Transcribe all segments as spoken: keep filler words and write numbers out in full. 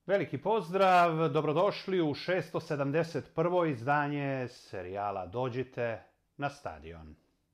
Veliki pozdrav, dobrodošli u šesto sedamdeset prvo izdanje serijala Dođite na stadion.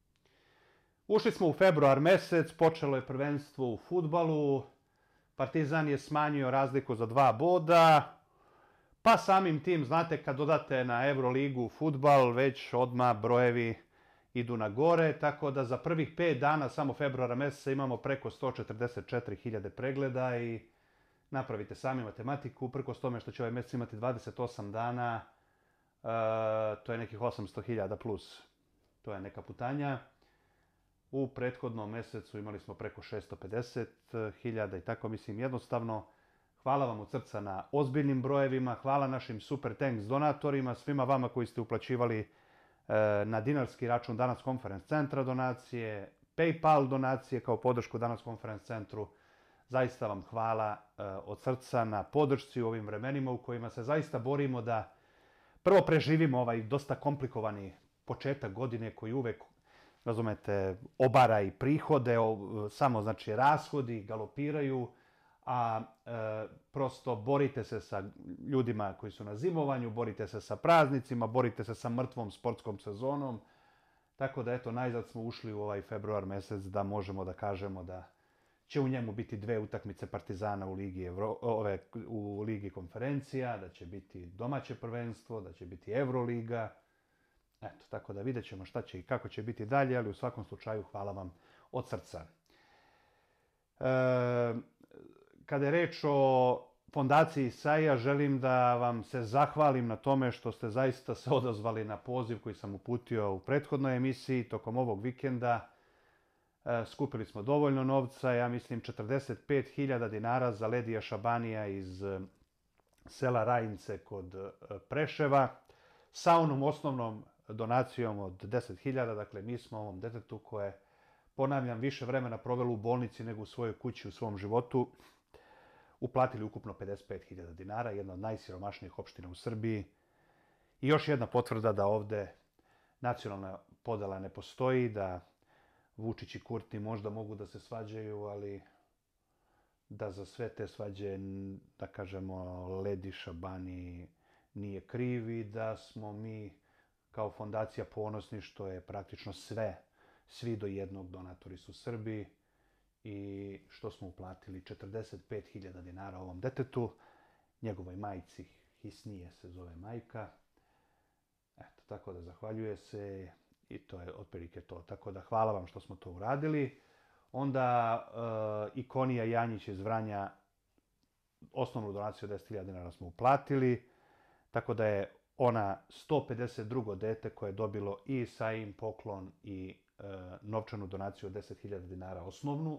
Ušli smo u februar mesec, počelo je prvenstvo u fudbalu, Partizan je smanjio razliku za dva boda, pa samim tim, znate, kad dodate na Euroligu fudbal, već odmah brojevi idu na gore, tako da za prvih pet dana samo februara meseca imamo preko sto četrdeset četiri hiljade pregleda i napravite sami matematiku, uprkos tome što će ovaj mesec imati dvadeset osam dana, uh, to je nekih osamsto hiljada plus. To je neka putanja. U prethodnom mesecu imali smo preko šesto pedeset hiljada i tako, mislim, jednostavno. Hvala vam od srca na ozbiljnim brojevima, hvala našim Super Thanks donatorima, svima vama koji ste uplaćivali uh, na dinarski račun Danas Conference Centra donacije, PayPal donacije kao podršku Danas Conference Centru. Zaista vam hvala uh, od srca na podršci u ovim vremenima u kojima se zaista borimo da prvo preživimo ovaj dosta komplikovani početak godine koji uvek, razumete, obara i prihode, o, samo znači rashodi galopiraju, a e, prosto borite se sa ljudima koji su na zimovanju, borite se sa praznicima, borite se sa mrtvom sportskom sezonom. Tako da eto, najzad smo ušli u ovaj februar mesec da možemo da kažemo da će u njemu biti dve utakmice Partizana u Ligi, Evro, ove, u Ligi konferencija, da će biti domaće prvenstvo, da će biti Euroliga. Eto, tako da vidjet ćemo šta će i kako će biti dalje, ali u svakom slučaju hvala vam od srca. E, kada je reč o fondaciji Isaija, želim da vam se zahvalim na tome što ste zaista se odazvali na poziv koji sam uputio u prethodnoj emisiji tokom ovog vikenda. Skupili smo dovoljno novca, ja mislim četrdeset pet hiljada dinara za Ledija Šabanija iz sela Rajince kod Preševa, sa onom osnovnom donacijom od deset hiljada, dakle mi smo ovom detetu koje, ponavljam, više vremena provelo u bolnici nego u svojoj kući, u svom životu, uplatili ukupno pedeset pet hiljada dinara, jedna od najsiromašnijih opština u Srbiji. I još jedna potvrda da ovde nacionalna podela ne postoji, da Vučić i Kurti možda mogu da se svađaju, ali da za sve te svađe, da kažemo, Ledi Šabani nije kriv i da smo mi kao fondacija ponosni što je praktično sve, svi do jednog donatori su Srbi i što smo uplatili četrdeset pet hiljada dinara ovom detetu, njegovoj majci, Hisnije se zove majka. Eto, tako da zahvaljuje se. I to je otprilike to. Tako da hvala vam što smo to uradili. Onda e, Ikonija Janjić iz Vranja, osnovnu donaciju od deset hiljada dinara smo uplatili. Tako da je ona sto pedeset drugo dete koje je dobilo i Isajin poklon i e, novčanu donaciju od deset hiljada dinara osnovnu.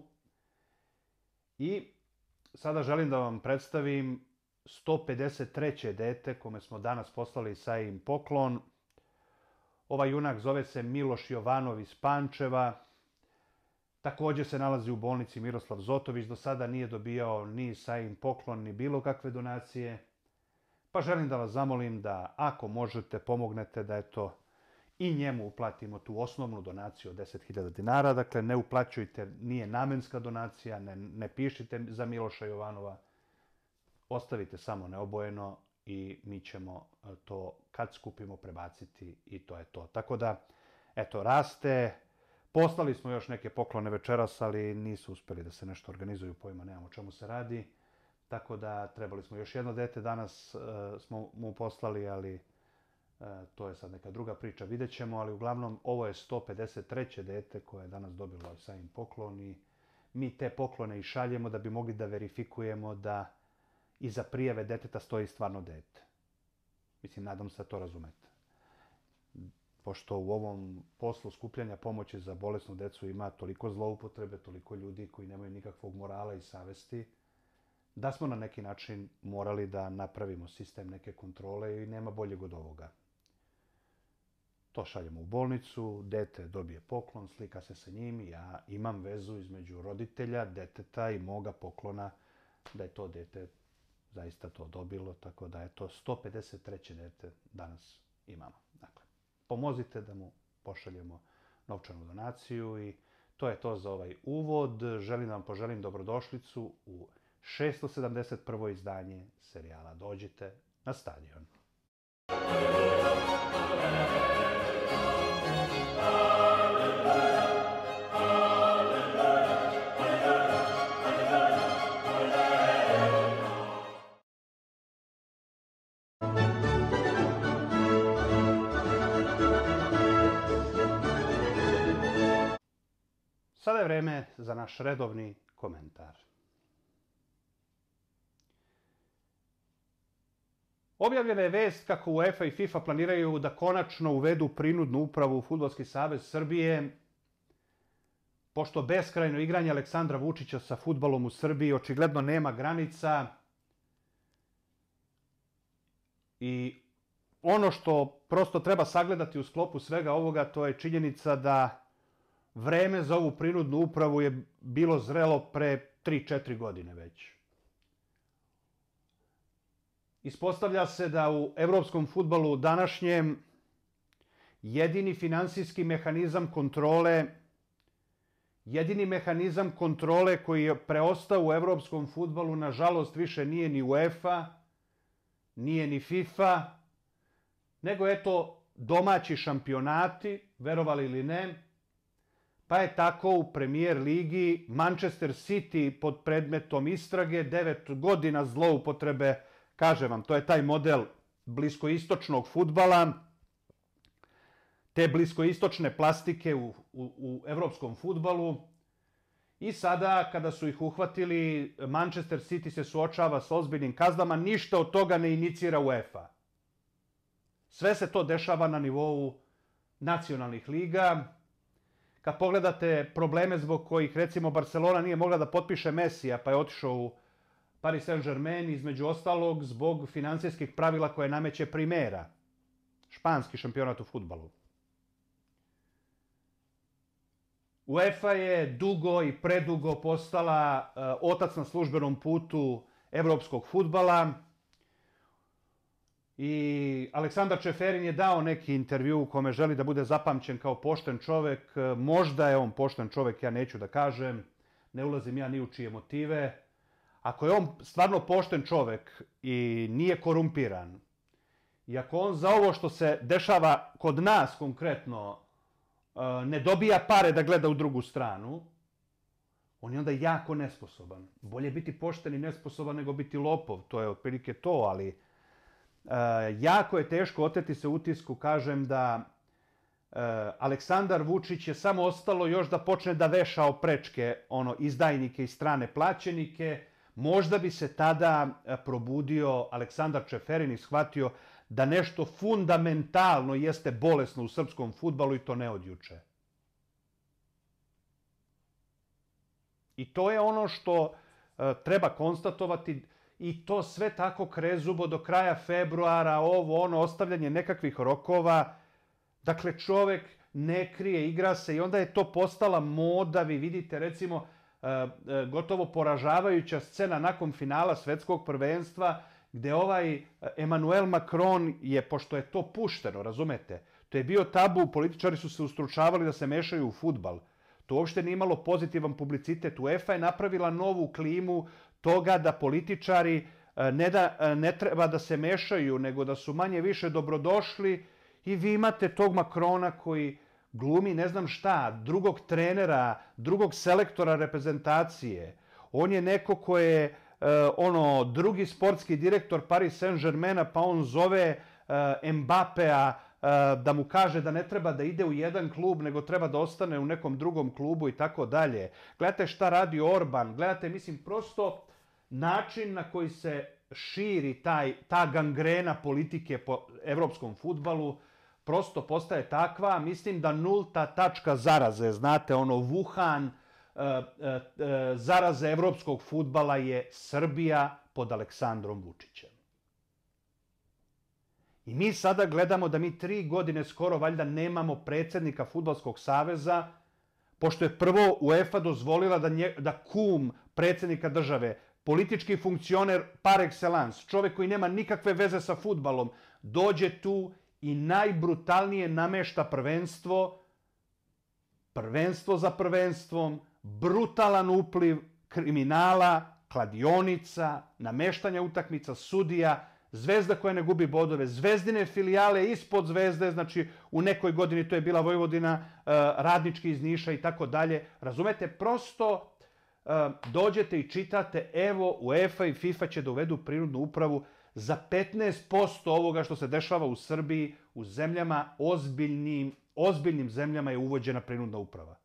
I sada želim da vam predstavim sto pedeset treće dete kome smo danas poslali Isajin poklon. Ovaj junak zove se Miloš Jovanov iz Pančeva. Također se nalazi u bolnici Miroslav Zotović. Do sada nije dobijao ni Isajin poklon, ni bilo kakve donacije. Pa želim da vas zamolim da, ako možete, pomognete da eto i njemu uplatimo tu osnovnu donaciju od deset hiljada dinara. Dakle, ne uplaćujte, nije namenska donacija, ne, ne pišite za Miloša Jovanova. Ostavite samo neobojeno i mi ćemo to kad skupimo prebaciti i to je to. Tako da, eto, raste. Poslali smo još neke poklone večeras, ali nisu uspeli da se nešto organizuju, pojma nemamo o čemu se radi. Tako da trebali smo još jedno dete, danas uh, smo mu poslali, ali uh, to je sad neka druga priča, vidjet ćemo, ali uglavnom ovo je sto pedeset treće dete koje je danas dobilo Isajin poklon i mi te poklone i šaljemo da bi mogli da verifikujemo da iza prijave deteta stoji stvarno dete. Mislim, nadam se da to razumete. Pošto u ovom poslu skupljanja pomoći za bolesnu decu ima toliko zloupotrebe, toliko ljudi koji nemaju nikakvog morala i savesti, da smo na neki način morali da napravimo sistem neke kontrole i nema boljeg od ovoga. To šaljemo u bolnicu, dete dobije poklon, slika se sa njim, ja imam vezu između roditelja, deteta i moga poklona da je to dete zaista to dobilo, tako da je to sto pedeset treće dete danas imamo. Dakle, pomozite da mu pošaljemo novčanu donaciju i to je to za ovaj uvod. Želim da vam poželim dobrodošlicu u šesto sedamdeset prvo izdanje serijala Dođite na stadion. Sada je vreme za naš redovni komentar. Objavljena je vest kako UEFA i FIFA planiraju da konačno uvedu prinudnu upravu u Fudbalski savez Srbije, pošto beskrajno igranje Aleksandra Vučića sa fudbalom u Srbiji očigledno nema granica i ono što prosto treba sagledati u sklopu svega ovoga, to je činjenica da vreme za ovu prinudnu upravu je bilo zrelo pre tri četiri godine već. Ispostavlja se da u evropskom fudbalu današnjem jedini finansijski mehanizam kontrole, jedini mehanizam kontrole koji je preostao u evropskom fudbalu, nažalost, više nije ni UEFA, nije ni FIFA, nego eto domaći šampionati, verovali ili ne, pa je tako u Premier ligi Manchester City pod predmetom istrage, devet godina zloupotrebe, kažem vam, to je taj model bliskoistočnog fudbala, te bliskoistočne plastike u, u, u evropskom fudbalu. I sada, kada su ih uhvatili, Manchester City se suočava s ozbiljnim kaznama, ništa od toga ne inicira UEFA. Sve se to dešava na nivou nacionalnih liga. Kad pogledate probleme zbog kojih, recimo, Barcelona nije mogla da potpiše Mesija, pa je otišao u Paris Saint-Germain, između ostalog, zbog finansijskih pravila koje nameće Primera, španski šampionat u fudbalu. UEFA je dugo i predugo postala uh, otac na službenom putu evropskog fudbala i Aleksandar Čeferin je dao neki intervju u kome želi da bude zapamćen kao pošten čovek. Možda je on pošten čovek, ja neću da kažem, ne ulazim ja ni u čije motive. Ako je on stvarno pošten čovek i nije korumpiran, i ako on za ovo što se dešava kod nas konkretno ne dobija pare da gleda u drugu stranu, on je onda jako nesposoban. Bolje biti pošten i nesposoban nego biti lopov, to je otprilike to, ali uh, jako je teško oteti se utisku, kažem da uh, Aleksandar Vučić je samo ostalo još da počne da veša oprečke, ono, izdajnike i strane plaćenike. Možda bi se tada probudio Aleksandar Čeferin i shvatio da nešto fundamentalno jeste bolesno u srpskom fudbalu i to ne od juče. I to je ono što uh, treba konstatovati i to sve tako krezubo do kraja februara, ovo, ono, ostavljanje nekakvih rokova. Dakle, čovek ne krije, igra se i onda je to postala moda. Vi vidite, recimo, uh, uh, gotovo poražavajuća scena nakon finala svetskog prvenstva, gde ovaj Emmanuel Macron je, pošto je to pušteno, razumete, to je bio tabu, političari su se ustručavali da se mešaju u fudbal. To uopšte nije imalo pozitivan publicitet. UEFA je napravila novu klimu toga da političari ne, da, ne treba da se mešaju, nego da su manje više dobrodošli i vi imate tog Macrona koji glumi ne znam šta, drugog trenera, drugog selektora reprezentacije. On je neko ko je Uh, ono, drugi sportski direktor Paris Saint-Germaina, pa on zove uh, Mbapea uh, da mu kaže da ne treba da ide u jedan klub, nego treba da ostane u nekom drugom klubu i tako dalje. Gledajte šta radi Orban, gledajte, mislim, prosto način na koji se širi taj, ta gangrena politike po evropskom fudbalu, prosto postaje takva. Mislim da nulta tačka zaraze, znate, ono, Wuhan, zaraze evropskog fudbala je Srbija pod Aleksandrom Vučićem. I mi sada gledamo da mi tri godine skoro valjda nemamo predsjednika Fudbalskog saveza, pošto je prvo UEFA dozvolila da, nje, da kum predsjednika države, politički funkcioner par excellence, čovjek koji nema nikakve veze sa fudbalom, dođe tu i najbrutalnije namešta prvenstvo, prvenstvo za prvenstvom, brutalan upliv kriminala, kladionica, nameštanja utakmica, sudija, Zvezda koja ne gubi bodove, Zvezdine filijale ispod Zvezde, znači u nekoj godini to je bila Vojvodina, Radnički iz Niša i tako dalje. Razumete, prosto dođete i čitate, evo UEFA i FIFA će da uvedu prinudnu upravu za petnaest posto ovoga što se dešava u Srbiji, u zemljama, ozbiljnim, ozbiljnim zemljama je uvođena prinudna uprava.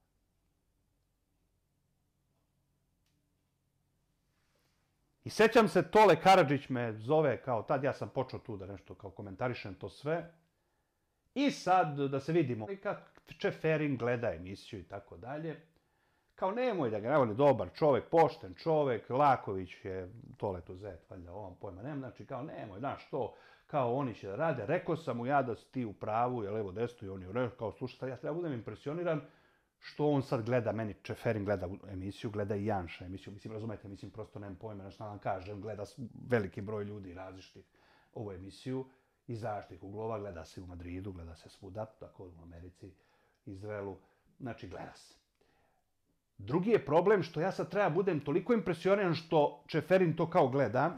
I sećam se, Tole Karadžić me zove, kao tad ja sam počeo tu da nešto kao komentarišem to sve. I sad da se vidimo. I kad Čeferin gleda emisiju i tako dalje, kao nemoj da ga, on je dobar čovek, pošten čovek, Laković je Tole tu zet, valjda ovom pojma nema, znači kao nemoj, znaš to, kao oni će da rade. Rekao sam mu ja da si ti u pravu, je levo desno i on je rekao, kao slušaj, ja treba budem impresioniran što on sad gleda, meni Čeferin gleda emisiju, gleda i Janša emisiju, mislim, razumete, mislim, prosto nemam pojma, nešto vam kažem, gleda veliki broj ljudi različitih ovu emisiju, iz različitih uglova, gleda se u Madridu, gleda se svuda, tako u Americi, Izraelu, znači gleda se. Drugi je problem što ja sad treba budem toliko impresioniran što Čeferin to kao gleda,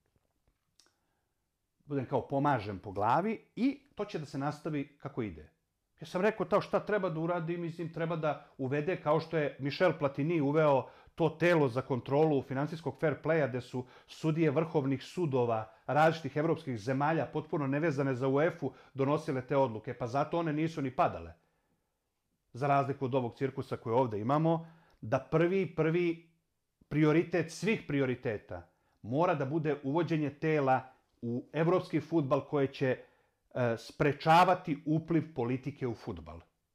budem kao pomažem po glavi i to će da se nastavi kako ide. Ja sam rekao to šta treba da uradi, mislim, treba da uvede kao što je Michel Platini uveo to telo za kontrolu finansijskog fair playa, gde su sudije vrhovnih sudova različitih evropskih zemalja, potpuno nevezane za UEFA, donosile te odluke, pa zato one nisu ni padale. Za razliku od ovog cirkusa koje ovde imamo, da prvi, prvi prioritet svih prioriteta mora da bude uvođenje tela u evropski fudbal koje će sprečavati upliv politike u fudbal.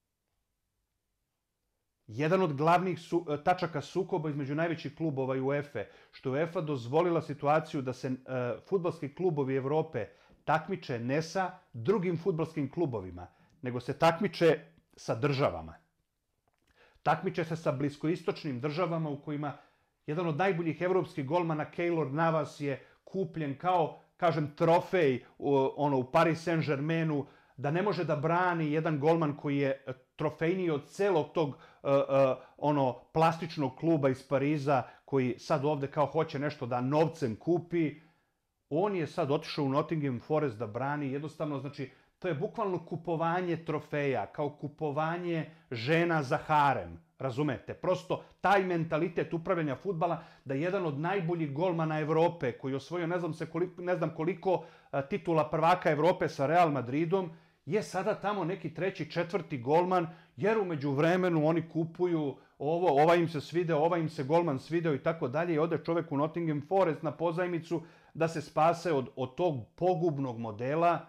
Jedan od glavnih su, tačaka sukoba između najvećih klubova i UEFA, što je UEFA dozvolila situaciju da se uh, fudbalski klubovi Evrope takmiče ne sa drugim fudbalskim klubovima, nego se takmiče sa državama. Takmiče se sa bliskoistočnim državama u kojima jedan od najboljih evropskih golmana, Keylor Navas, je kupljen kao, kažem, trofej ono, u Paris Saint-Germainu, da ne može da brani jedan golman koji je trofejniji od celog tog uh, uh, ono plastičnog kluba iz Pariza, koji sad ovde kao hoće nešto da novcem kupi. On je sad otišao u Nottingham Forest da brani, jednostavno, znači, to je bukvalno kupovanje trofeja, kao kupovanje žena za harem, razumete? Prosto taj mentalitet upravljanja fudbala, da jedan od najboljih golmana Evrope, koji je osvojio ne znam, se koliko, ne znam koliko titula prvaka Evrope sa Real Madridom, je sada tamo neki treći, četvrti golman, jer umeđu vremenu oni kupuju ovo, ova im se svideo, ova im se golman svideo i tako dalje, i ode čovek u Nottingham Forest na pozajmicu da se spase od, od tog pogubnog modela.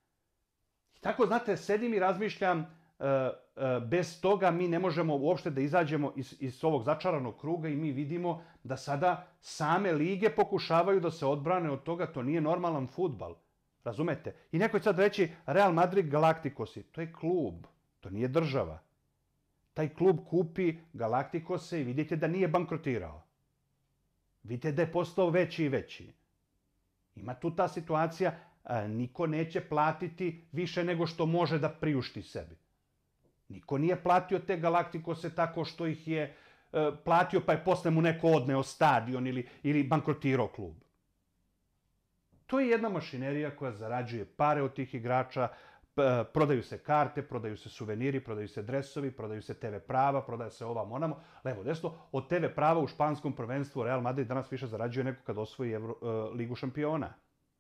I tako, znate, sedim i razmišljam, uh, uh, bez toga mi ne možemo uopšte da izađemo iz, iz ovog začaranog kruga i mi vidimo da sada same lige pokušavaju da se odbrane od toga, to nije normalan fudbal. Razumete? I neko će sad reći Real Madrid Galacticosi, to je klub, to nije država. Taj klub kupi Galacticose i vidite da nije bankrotirao. Vidite da je postao veći i veći. Ima tu ta situacija, niko neće platiti više nego što može da priušti sebi. Niko nije platio te Galacticose tako što ih je platio pa je posle mu neko odneo stadion ili, ili bankrotirao klub. To je jedna mašinerija koja zarađuje pare od tih igrača, prodaju se karte, prodaju se suveniri, prodaju se dresovi, prodaju se te ve prava, prodaje se ovam onamo, levo desno. Od te ve prava u španskom prvenstvu Real Madrid danas više zarađuje nego kad osvoji Evro, uh, Ligu šampiona.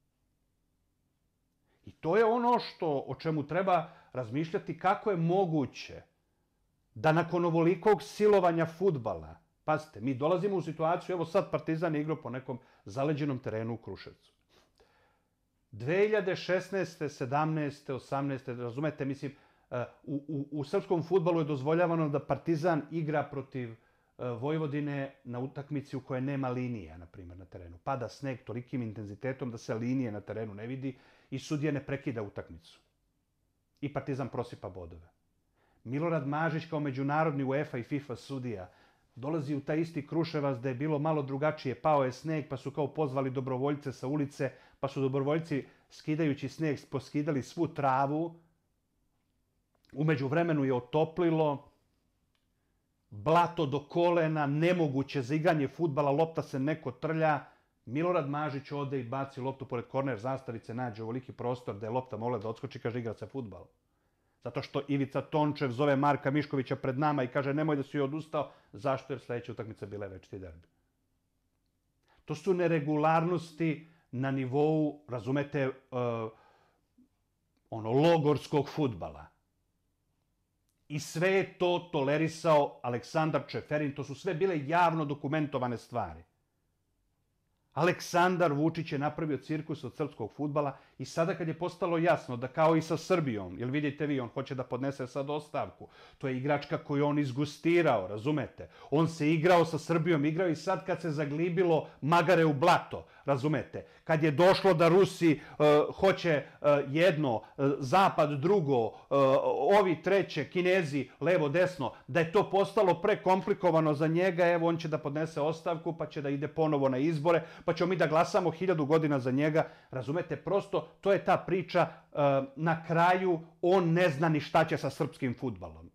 I to je ono što, o čemu treba razmišljati, kako je moguće da nakon ovolikog silovanja fudbala, pazite, mi dolazimo u situaciju, evo sad Partizan je igrao po nekom zaleđenom terenu u Kruševcu. dve hiljade šesnaeste, sedamnaeste, osamnaeste, razumete, mislim, u, u, u srpskom fudbalu je dozvoljavano da Partizan igra protiv Vojvodine na utakmici u kojoj nema linija, na primjer, na terenu. Pada sneg tolikim intenzitetom da se linije na terenu ne vidi i sudija ne prekida utakmicu. I Partizan prosipa bodove. Milorad Mažić kao međunarodni UEFA i FIFA sudija dolazi u taj isti Kruševac da je bilo malo drugačije, pao je sneg, pa su kao pozvali dobrovoljce sa ulice, pa su dobrovoljci skidajući sneg poskidali svu travu. Umeđu vremenu je otoplilo. blato do kolena, nemoguće za igranje fudbala, lopta se neko trlja. Milorad Mažić ode i baci loptu pored korner zastavice, nađe ovoliki prostor da je lopta mogla da odskoči, kaže igra se fudbal. Zato što Ivica Tončev zove Marka Miškovića pred nama i kaže nemoj da si odustao. Zašto? Jer sledeća utakmica bila je večiti derbi. To su neregularnosti na nivou, razumete, uh, ono, logorskog fudbala. I sve je to tolerisao Aleksandar Čeferin, to su sve bile javno dokumentovane stvari. Aleksandar Vučić je napravio cirkus od srpskog fudbala i sada kad je postalo jasno da kao i sa Srbijom, jer vidite vi, on hoće da podnese sad ostavku, to je igračka koju on izgustirao, razumete? On se igrao sa Srbijom, igrao i sad kad se zaglibilo magare u blato, razumete? Kad je došlo da Rusi uh, hoće uh, jedno, uh, Zapad drugo, uh, ovi treće, Kinezi levo desno, da je to postalo prekomplikovano za njega, evo on će da podnese ostavku pa će da ide ponovo na izbore, pa ćemo mi da glasamo hiljadu godina za njega, razumete, prosto to je ta priča, uh, na kraju on ne zna ni šta će sa srpskim fudbalom.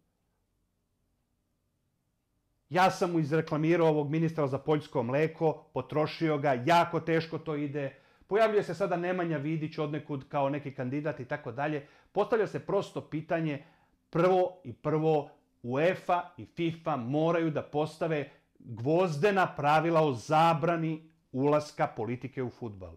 Ja sam mu izreklamirao ovog ministra za poljsko mleko, potrošio ga, jako teško to ide, pojavljuje se sada Nemanja Vidić odnekud kao neki kandidat i tako dalje, postavlja se prosto pitanje, prvo i prvo UEFA i FIFA moraju da postave gvozdena pravila o zabrani ulaska politike u fudbal.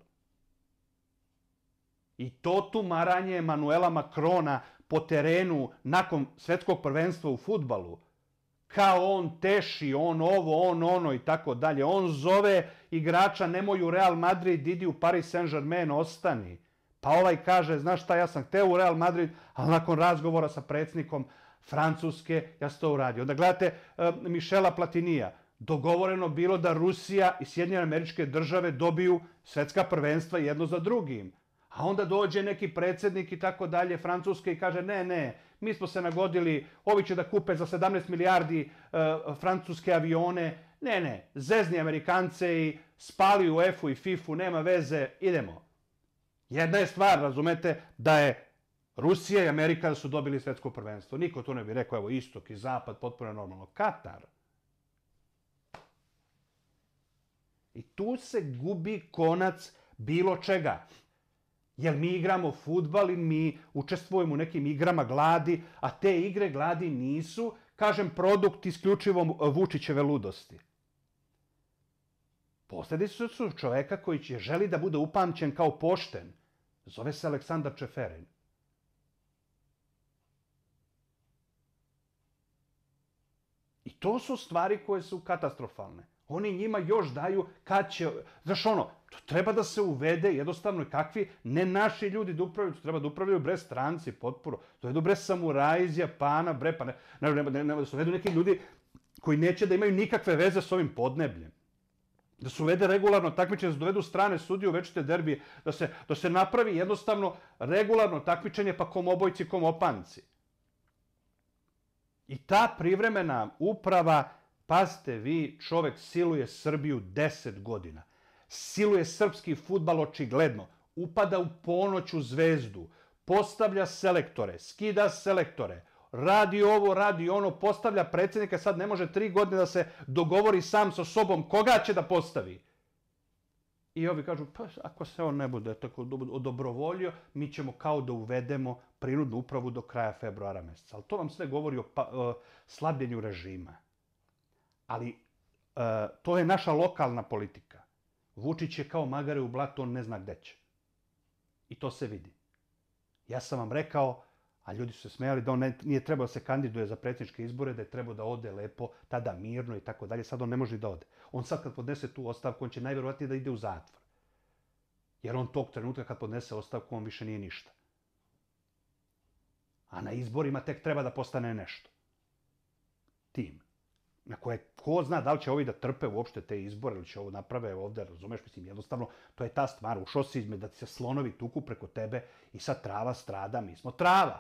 I to tumaranje Emanuela Makrona po terenu nakon svetskog prvenstva u fudbalu, kao on teši, on ovo, on ono i tako dalje. On zove igrača nemoj u Real Madrid, idi u Paris Saint-Germain, ostani. Pa ovaj kaže, znaš šta, ja sam hteo u Real Madrid, ali nakon razgovora sa predsjednikom Francuske, ja sam to uradio. Onda gledate uh, Michela Platinija, dogovoreno bilo da Rusija i Sjedinjene Američke Države dobiju svetska prvenstva jedno za drugim. A onda dođe neki predsjednik i tako dalje Francuske i kaže ne, ne, mi smo se nagodili, ovi će da kupe za sedamnaest milijardi uh, francuske avione, ne, ne, zezni Amerikance i spali u UEFA i FIFA, nema veze, idemo. Jedna je stvar, razumete, da je Rusija i Amerika da su dobili svetsko prvenstvo. Niko to ne bi rekao, evo, istok i zapad, potpuno normalno. Katar. I tu se gubi konac bilo čega. Jer mi igramo fudbal i mi učestvujemo u nekim igrama gladi, a te igre gladi nisu, kažem, produkt isključivo Vučićeve ludosti. Posljedice su čoveka koji će želi da bude upamćen kao pošten. Zove se Aleksandar Čeferin. I to su stvari koje su katastrofalne. Oni njima još daju kad će... Znaš ono, to treba da se uvede jednostavno kakvi ne naši ljudi da upravljaju, to treba da upravljaju bre stranci potpuno. To je do bre samuraji iz Japana, bre, pa ne, ne, ne, ne, ne, da se uvedu neki ljudi koji neće da imaju nikakve veze s ovim podnebljem. Da se uvede regularno takmičenje, da se dovedu strane sudije u večite derbije, da se, da se napravi jednostavno regularno takmičenje pa kom obojci, kom opanci. I ta privremena uprava, pazite vi, čovek siluje Srbiju deset godina. Siluje srpski fudbal očigledno. Upada u ponoć u Zvezdu. Postavlja selektore, skida selektore. Radi ovo, radi ono, postavlja predsjednika. Sad ne može tri godine da se dogovori sam sa sobom koga će da postavi. I ovi kažu, pa ako se on ne bude tako odobrovoljio, mi ćemo kao da uvedemo prinudnu upravu do kraja februara meseca. Ali to vam sve govori o, pa, o slabljenju režima. Ali e, to je naša lokalna politika. Vučić je kao magare u blatu, on ne zna gde će. I to se vidi. Ja sam vam rekao, a ljudi su se smijali da on ne, nije trebao da se kandiduje za predsjedničke izbore, da je trebao da ode lepo, tada mirno i tako dalje. Sad on ne može da ode. On sad kad podnese tu ostavku, on će najvjerovatnije da ide u zatvor. Jer on tog trenutka kad podnese ostavku, on više nije ništa. A na izborima tek treba da postane nešto. Tim. Na koje, ko zna da li će ovi da trpe uopšte te izbore ili će ovo naprave ovde, razumeš, mislim, jednostavno, to je ta stvar, ušao si izme da ti se slonovi tuku preko tebe i sad trava strada, mi smo trava.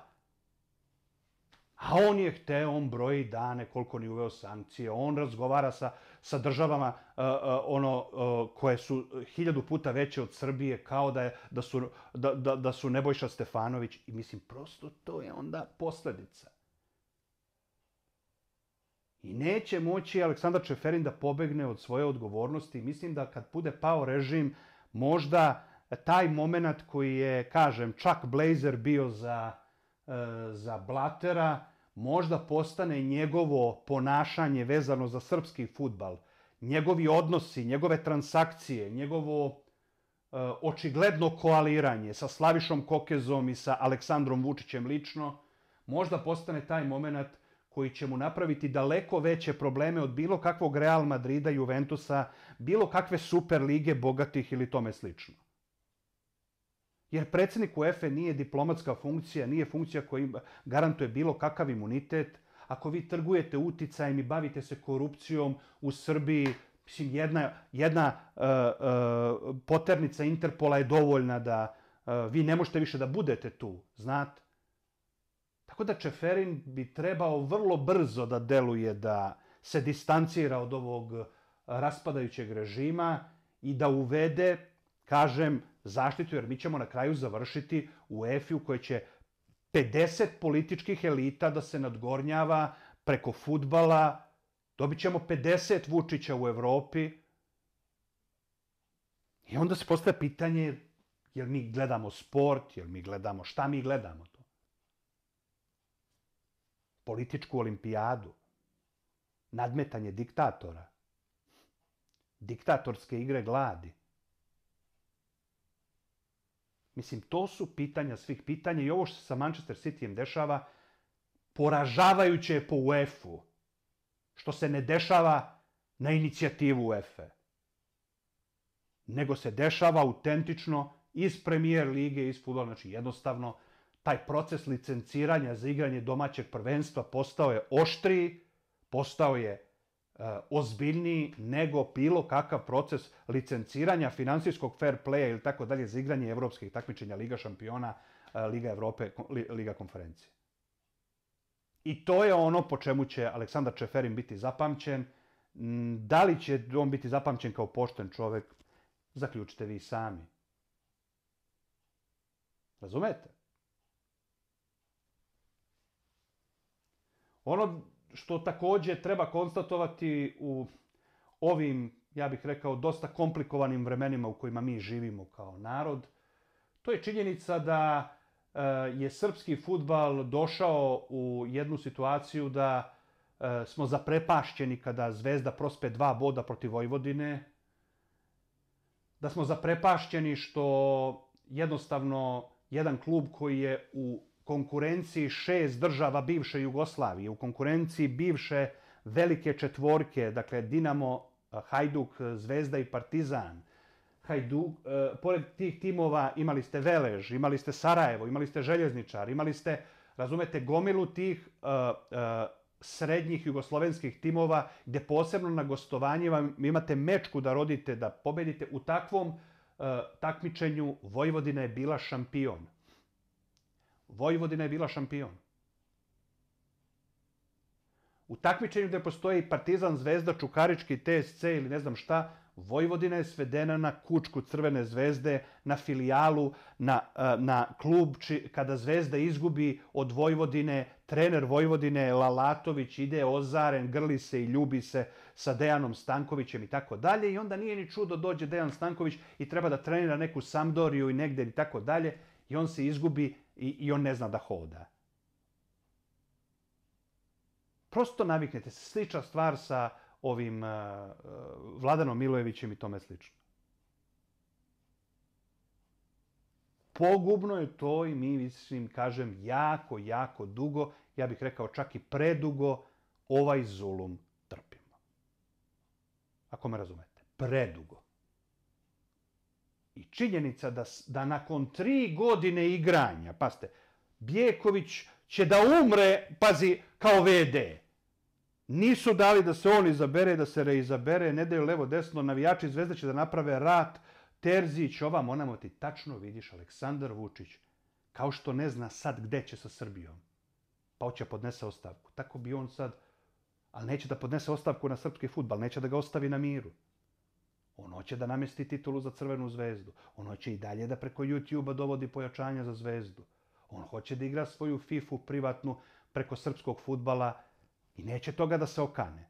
A on je hteo, on broji dane koliko ni uveo sankcije, on razgovara sa, sa državama uh, uh, ono, uh, koje su hiljadu puta veće od Srbije, kao da, je, da, su, da, da, da su Nebojša Stefanović i mislim, prosto to je onda posledica. I neće moći Aleksandar Čeferin da pobegne od svoje odgovornosti. Mislim da kad bude pao režim, možda taj moment koji je, kažem, Chuck Blazer bio za, za Blatera, možda postane njegovo ponašanje vezano za srpski fudbal, njegovi odnosi, njegove transakcije, njegovo očigledno koaliranje sa Slavišom Kokezom i sa Aleksandrom Vučićem lično, možda postane taj moment koji će mu napraviti daleko veće probleme od bilo kakvog Real Madrida, Juventusa, bilo kakve super lige bogatih ili tome slično. Jer predsjednik UEFA nije diplomatska funkcija, nije funkcija koja garantuje bilo kakav imunitet. Ako vi trgujete uticajem i bavite se korupcijom u Srbiji, mislim, jedna, jedna uh, uh, poternica Interpola je dovoljna da uh, vi ne možete više da budete tu, znate. Tako da Čeferin bi trebao vrlo brzo da deluje, da se distancira od ovog raspadajućeg režima i da uvede, kažem, zaštitu, jer mi ćemo na kraju završiti u UEFA u kojoj će pedeset političkih elita da se nadgornjava preko fudbala. Dobit ćemo pedeset Vučića u Evropi. I onda se postavlja pitanje, jel mi gledamo sport, jel mi gledamo, šta mi gledamo to? Političku olimpijadu, nadmetanje diktatora, diktatorske igre gladi. Mislim, to su pitanja svih pitanja i ovo što se sa Manchester Cityjem dešava, poražavajuće je po UEFA-u, što se ne dešava na inicijativu UEFA, nego se dešava autentično iz Premier lige, iz fudbala. Znači, jednostavno, taj proces licenciranja za igranje domaćeg prvenstva postao je oštriji, postao je uh, ozbiljniji nego bilo kakav proces licenciranja finansijskog fair playa ili tako dalje za igranje evropskih takmičenja, Liga šampiona, uh, Liga Evrope, li, Liga konferencije. I to je ono po čemu će Aleksandar Čeferin biti zapamćen. Da li će on biti zapamćen kao pošten čovek, zaključite vi sami. Razumete? Ono što takođe treba konstatovati u ovim, ja bih rekao, dosta komplikovanim vremenima u kojima mi živimo kao narod, to je činjenica da je srpski fudbal došao u jednu situaciju da smo zaprepašćeni kada Zvezda prospe dva boda protiv Vojvodine, da smo zaprepašćeni što jednostavno jedan klub koji je u konkurenciji šest država bivše Jugoslavije, u konkurenciji bivše velike četvorke, dakle Dinamo, Hajduk, Zvezda i Partizan. Hajduk, e, pored tih timova imali ste Velež, imali ste Sarajevo, imali ste Željezničar, imali ste, razumete, gomilu tih e, e, srednjih jugoslovenskih timova gdje posebno na gostovanjima imate mečku da rodite, da pobedite. U takvom e, takmičenju Vojvodina je bila šampion. Vojvodina je bila šampion. U takmičenju gdje postoji Partizan, Zvezda, Čukarički, T S C ili ne znam šta, Vojvodina je svedena na kučku Crvene Zvezde, na filijalu, na, na klub. Či, kada Zvezda izgubi od Vojvodine, trener Vojvodine Lalatović ide ozaren, grli se i ljubi se sa Dejanom Stankovićem i tako dalje. I onda nije ni čudo dođe Dejan Stanković i treba da trenira neku Sampdoriju i negde i tako dalje. I on se izgubi i, i on ne zna da hoda. Prosto naviknete se. Slična stvar sa ovim uh, Vladanom Milojevićem i tome slično. Pogubno je to i mi, mislim, kažem, jako, jako dugo, ja bih rekao čak i predugo, ovaj zulum trpimo. Ako me razumete. Predugo. I činjenica da, da nakon tri godine igranja, pazite, Bjeković će da umre, pazi, kao ve de. Nisu dali da se on izabere, da se reizabere, ne daju levo desno, navijači Zvezde će da naprave rat, Terzić, ovam, onamo, ti tačno vidiš Aleksandar Vučić, kao što ne zna sad gde će sa Srbijom, pa hoće podnese ostavku. Tako bi on sad, ali neće da podnese ostavku na srpski fudbal, neće da ga ostavi na miru. On hoće da namesti titulu za Crvenu Zvezdu. On hoće i dalje da preko YouTube-a dovodi pojačanja za Zvezdu. On hoće da igra svoju fifu privatnu preko srpskog fudbala I neće toga da se okane.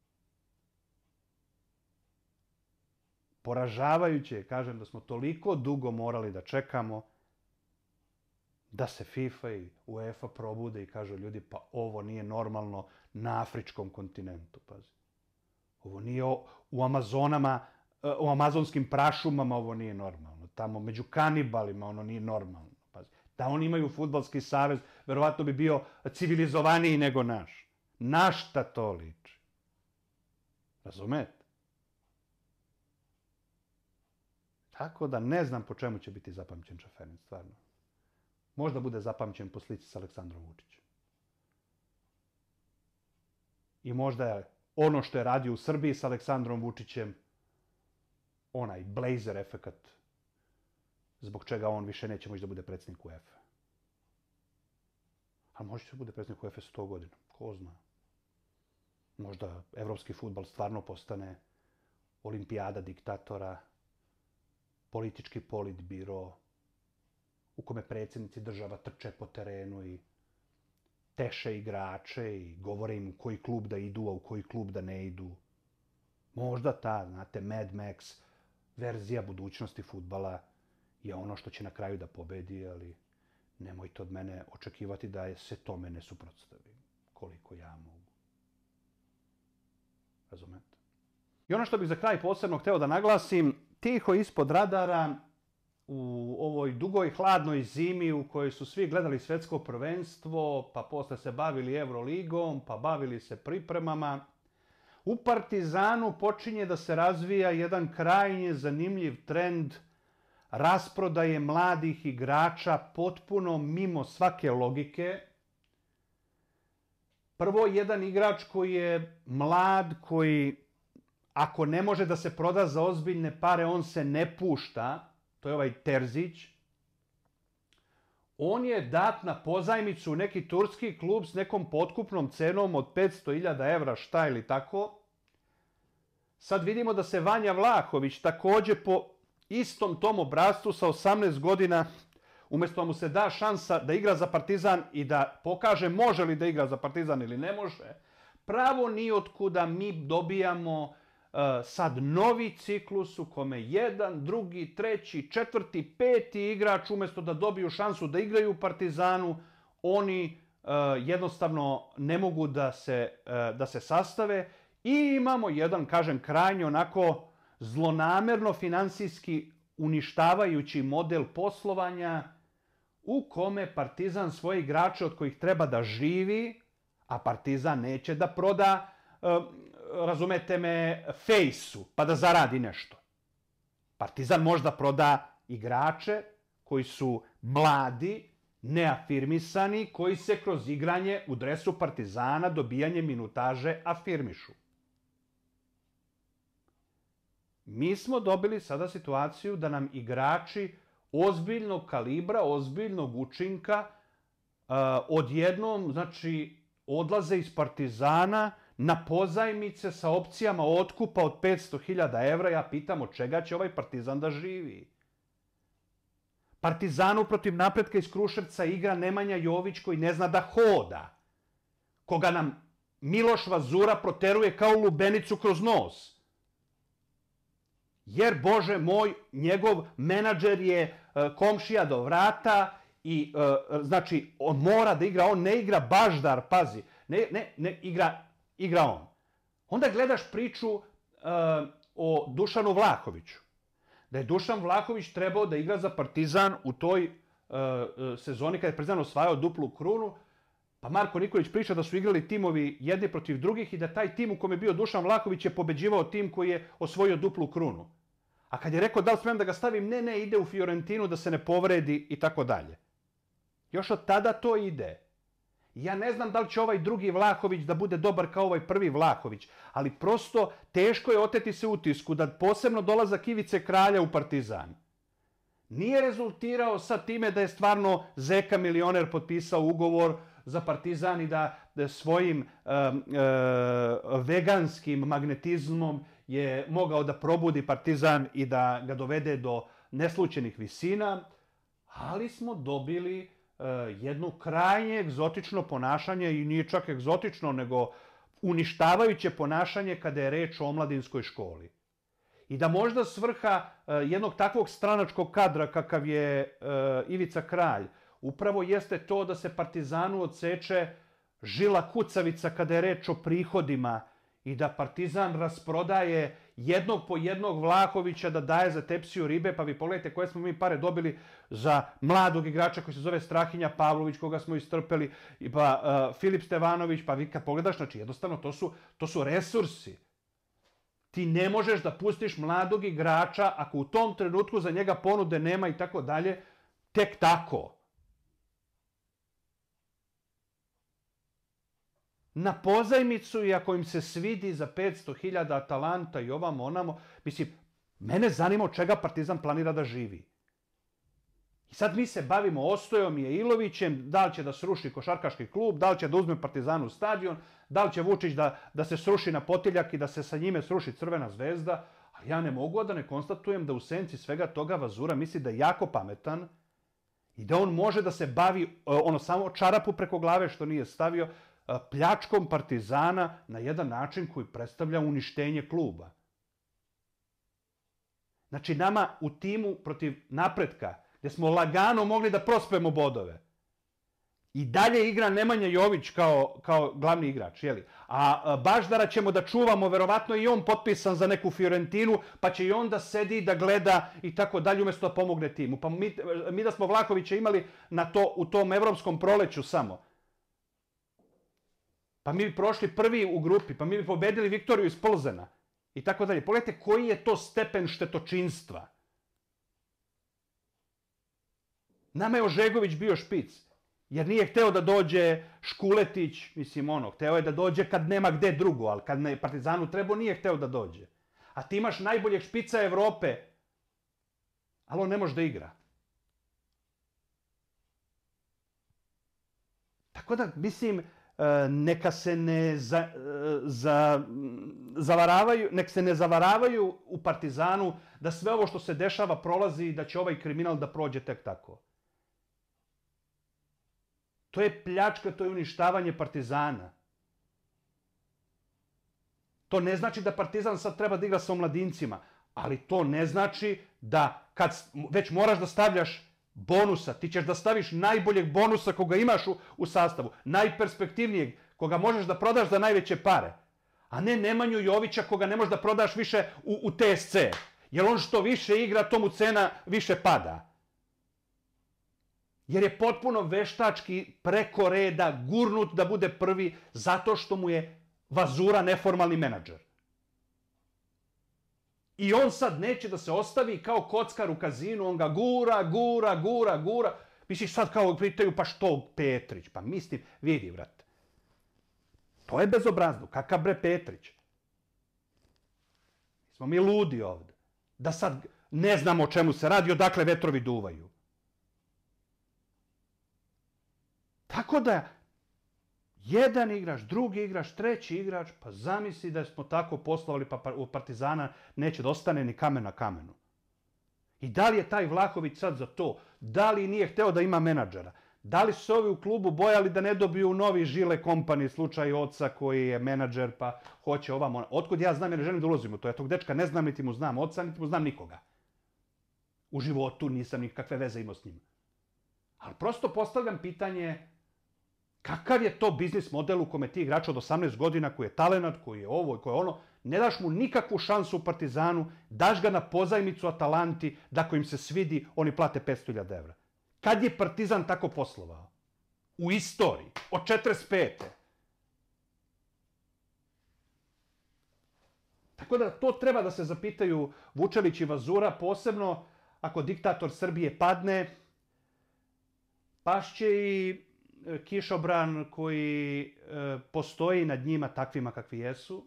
Poražavajuće je, kažem, da smo toliko dugo morali da čekamo da se FIFA i UEFA probude i kažu ljudi, pa ovo nije normalno na afričkom kontinentu, pazi. Ovo nije u Amazonama, u amazonskim prašumama, ovo nije normalno. Tamo među kanibalima ono nije normalno, pazi. Da oni imaju fudbalski savez, verovatno bi bio civilizovaniji nego naš. Na šta to liči? Razumete? Tako da ne znam po čemu će biti zapamćen Čeferin, stvarno. Možda bude zapamćen po slici s Aleksandrom Vučićem. I možda je ono što je radio u Srbiji s Aleksandrom Vučićem onaj blazer efekat zbog čega on više neće moći da bude predsjednik UEFA. A može će da bude predsjednik UEFA sto godina, ko zna. Možda evropski fudbal stvarno postane olimpijada diktatora, politički politbiro, u kome predsjednici država trče po terenu i teše igrače i govore im u koji klub da idu, a u koji klub da ne idu. Možda ta, znate, Mad Max verzija budućnosti fudbala je ono što će na kraju da pobedi, ali nemojte od mene očekivati da se tome ne suprotstavi, koliko ja mogu. Razumete? I ono što bih za kraj posebno hteo da naglasim, tiho ispod radara, u ovoj dugoj hladnoj zimi u kojoj su svi gledali svetsko prvenstvo, pa posle se bavili Euroligom, pa bavili se pripremama, u Partizanu počinje da se razvija jedan krajnje zanimljiv trend rasprodaje mladih igrača potpuno mimo svake logike. Prvo, jedan igrač koji je mlad, koji ako ne može da se proda za ozbiljne pare, on se ne pušta. To je ovaj Terzić. On je dat na pozajmicu u neki turski klub s nekom potkupnom cenom od petsto hiljada evra, šta ili tako. Sad vidimo da se Vanja Vlahović takođe po istom tom obrascu sa osamnaest godina, umjesto mu se da šansa da igra za Partizan i da pokaže može li da igra za Partizan ili ne može, pravo ni otkuda mi dobijamo sad novi ciklus u kome jedan, drugi, treći, četvrti, peti igrač, umjesto da dobiju šansu da igraju u Partizanu, oni jednostavno ne mogu da se, da se sastave i imamo jedan, kažem, krajnje onako zlonamerno finansijski uništavajući model poslovanja u kome Partizan svoje igrače od kojih treba da živi, a Partizan neće da proda, razumete me, Fejsu, pa da zaradi nešto. Partizan možda proda igrače koji su mladi, neafirmisani, koji se kroz igranje u dresu Partizana, dobijanje minutaže, afirmišu. Mi smo dobili sada situaciju da nam igrači ozbiljnog kalibra, ozbiljnog učinka, odjednom, znači, odlaze iz Partizana na pozajmice sa opcijama otkupa od petsto hiljada evra. Ja pitam od čega će ovaj Partizan da živi. Partizanu protiv Napretka iz Kruševca igra Nemanja Jović koji ne zna da hoda. Koga nam Miloš Vazura proteruje kao lubenicu kroz nos. Jer, Bože moj, njegov menadžer je komšija do vrata i, znači, on mora da igra, on ne igra baždar, pazi, ne, ne, ne igra, igra on. Onda gledaš priču uh, o Dušanu Vlahoviću. Da je Dušan Vlahović trebao da igra za Partizan u toj uh, sezoni kada je Partizan osvajao duplu krunu, pa Marko Nikolić priča da su igrali timovi jedni protiv drugih i da taj tim u kome je bio Dušan Vlahović je pobeđivao tim koji je osvojio duplu krunu. A kad je rekao da li smijem da ga stavim, ne, ne, ide u Fiorentinu da se ne povredi i tako dalje. Još od tada to ide. Ja ne znam da li će ovaj drugi Vlahović da bude dobar kao ovaj prvi Vlahović, ali prosto teško je oteti se utisku da posebno dolazak Ivice Kralja u Partizan nije rezultirao sa time da je stvarno Zeka milioner potpisao ugovor za Partizan i da, da svojim uh, uh, veganskim magnetizmom je mogao da probudi Partizan i da ga dovede do neslućenih visina, ali smo dobili jedno krajnje egzotično ponašanje, i nije čak egzotično, nego uništavajuće ponašanje kada je reč o omladinskoj školi. I da možda svrha jednog takvog stranačkog kadra kakav je Ivica Kralj upravo jeste to da se Partizanu odseče žila kucavica kada je reč o prihodima i da Partizan rasprodaje jednog po jednog Vlahovića da daje za tepsiju ribe, pa vi pogledajte koje smo mi pare dobili za mladog igrača koji se zove Strahinja Pavlović, koga smo istrpeli, pa uh, Filip Stevanović, pa vi kad pogledaš, znači jednostavno to su, to su resursi. Ti ne možeš da pustiš mladog igrača ako u tom trenutku za njega ponude nema i tako dalje, tek tako. Na pozajmicu i ako im se svidi za petsto hiljada Atalanta i ovamo onamo, mislim, mene zanima od čega Partizan planira da živi. I sad mi se bavimo Ostojom i Ilovićem, da li će da sruši košarkaški klub, da li će da uzme Partizanu stadion, da li će Vučić da, da se sruši na Potiljak i da se sa njime sruši Crvena zvezda, ali ja ne mogu da ne konstatujem da u senci svega toga Vazura misli da je jako pametan i da on može da se bavi, ono samo čarapu preko glave što nije stavio, pljačkom Partizana na jedan način koji predstavlja uništenje kluba. Znači nama u timu protiv Napretka, gdje smo lagano mogli da prospemo bodove, i dalje igra Nemanja Jović kao, kao glavni igrač, jeli? A Baždara ćemo da čuvamo, verovatno i on potpisan za neku Fiorentinu, pa će i on da sedi, da gleda i tako dalje, umjesto da pomogne timu. Pa mi, mi da smo Vlahovića imali na to, u tom evropskom proleću samo, pa mi bi prošli prvi u grupi, pa mi bi pobedili Viktoriju iz Plzena i tako dalje. Pogledajte koji je to stepen štetočinstva. Nama je Ožegović bio špic, jer nije hteo da dođe Škuletić, mislim ono, hteo je da dođe kad nema gde drugo, ali kad ne Partizanu trebao, nije hteo da dođe. A ti imaš najboljeg špica Evrope, ali on ne može da igra. Tako da, mislim, neka se ne za, za, zavaravaju, nek se ne zavaravaju u Partizanu da sve ovo što se dešava prolazi i da će ovaj kriminal da prođe tek tako. To je pljačka, to je uništavanje Partizana. To ne znači da Partizan sad treba da igra sa omladincima, ali to ne znači da kad već moraš da stavljaš bonusa, ti ćeš da staviš najboljeg bonusa koga imaš u, u sastavu, najperspektivnijeg, koga možeš da prodaš za najveće pare, a ne Nemanju Jovića koga ne možeš da prodaš više u, u T S C, jer on što više igra, to mu cena više pada. Jer je potpuno veštački preko reda gurnut da bude prvi zato što mu je Vazura neformalni menadžer. I on sad neće da se ostavi kao kockar u kazinu, on ga gura, gura, gura, gura. Misliš sad kao pitaju, pa što Petrić? Pa mislim, vidi, vrate. To je bezobrazno. Kakav bre Petrić? Smo mi ludi ovde. Da sad ne znamo o čemu se radi, odakle vetrovi duvaju. Tako da, jedan igrač, drugi igrač, treći igrač, pa zamisli da smo tako poslovali, pa u Partizana neće da ostane ni kamen na kamenu. I da li je taj Vlahović sad za to? Da li nije hteo da ima menadžera? Da li su se ovi u klubu bojali da ne dobiju novi Žile Kompani, slučaj oca koji je menadžer, pa hoće ovamo? Otkud ja znam, jer ne želim da ulazim u to. Ja tog dečka ne znam, niti mu znam oca, niti mu znam nikoga. U životu nisam nikakve veze imao s njim. Ali prosto postavljam pitanje, kakav je to biznis model u kome ti igrač od osamnaest godina, koji je talenat, koji je ovo i koji je ono, ne daš mu nikakvu šansu u Partizanu, daš ga na pozajmicu Atalanti, da ako im se svidi, oni plate petsto hiljada evra. Kad je Partizan tako poslovao? U istoriji. Od četrdeset pete. Tako da to treba da se zapitaju Vučelić i Vazura, posebno ako diktator Srbije padne, pašće i kišobran koji e, postoji nad njima takvima kakvi jesu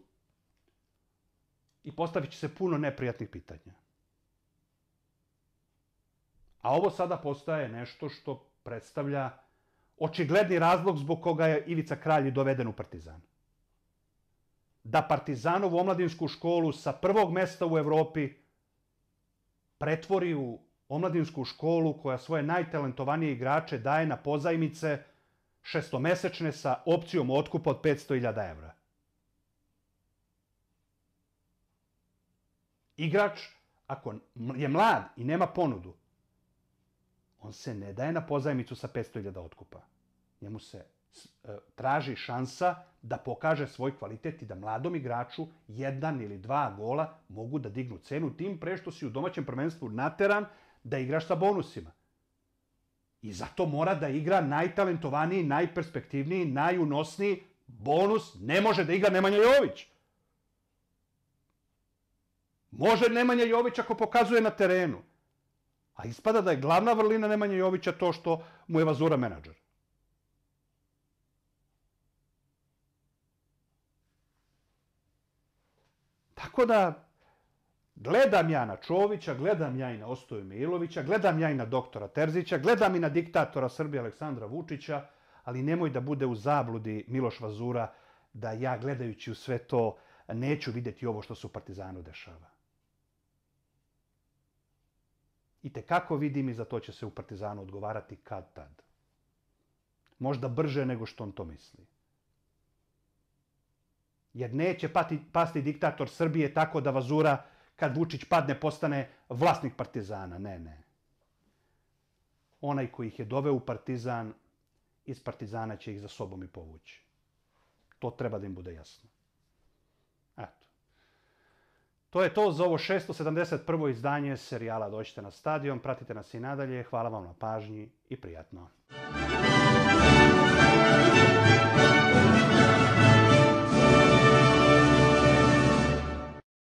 i postavit će se puno neprijatnih pitanja. A ovo sada postaje nešto što predstavlja očigledni razlog zbog koga je Ivica Kralj doveden u Partizan. Da Partizanovu omladinsku školu sa prvog mesta u Evropi pretvori u omladinsku školu koja svoje najtalentovanije igrače daje na pozajmice šestomesečne sa opcijom otkupa od petsto hiljada evra. Igrač, ako je mlad i nema ponudu, on se ne daje na pozajmicu sa petsto hiljada otkupa. Njemu se traži šansa da pokaže svoj kvalitet i da mladom igraču jedan ili dva gola mogu da dignu cenu, tim pre što si u domaćem prvenstvu nateran da igraš sa bonusima. I zato mora da igra najtalentovaniji, najperspektivniji, najunosniji. Bonus ne može da igra Nemanja Jović. Može Nemanja Jović ako pokazuje na terenu. A ispada da je glavna vrlina Nemanja Jovića to što mu je Vazura menadžer. Tako da, gledam ja na Čovića, gledam ja i na Ostoju Milovića, gledam ja i na doktora Terzića, gledam i na diktatora Srbije Aleksandra Vučića, ali nemoj da bude u zabludi Miloš Vazura da ja gledajući u sve to neću vidjeti ovo što se u Partizanu dešava. I tekako vidim i za to će se u Partizanu odgovarati kad tad. Možda brže nego što on to misli. Jer neće pati, pasti diktator Srbije tako da Vazura, kad Vučić padne, postane vlasnik Partizana. Ne, ne. Onaj koji ih je doveo u Partizan, iz Partizana će ih za sobom i povući. To treba da im bude jasno. Eto. To je to za ovo šesto sedamdeset prvo izdanje serijala Dođite na stadion. Pratite nas i nadalje. Hvala vam na pažnji i prijatno.